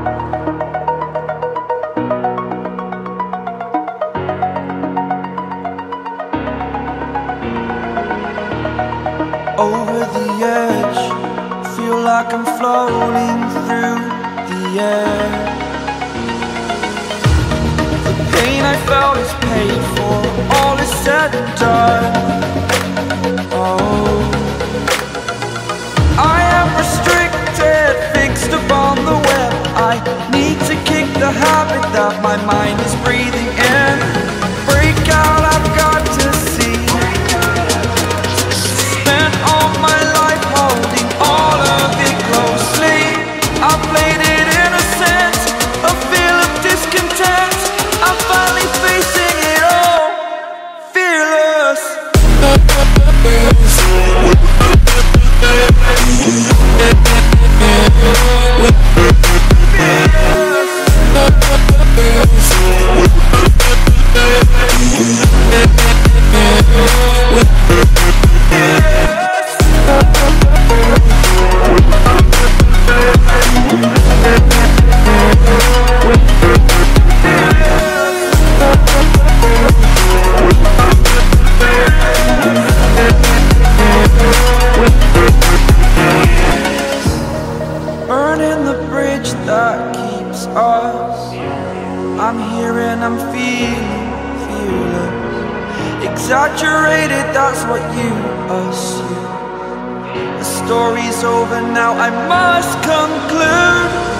Over the edge, feel like I'm floating through the air. The pain I felt is paid for, all is said and done. Oh, I am restricted, fixed upon the web. I need to kick the habit that my mind is breathing in. Break out, I've got to see. Spent all my life holding all of it closely. I played it innocent, a feel of discontent. I'm finally facing it all, fearless. Burning the bridge that keeps us. I'm here and I'm feeling fearless. Exaggerated, that's what you assume. The story's over now, I must conclude.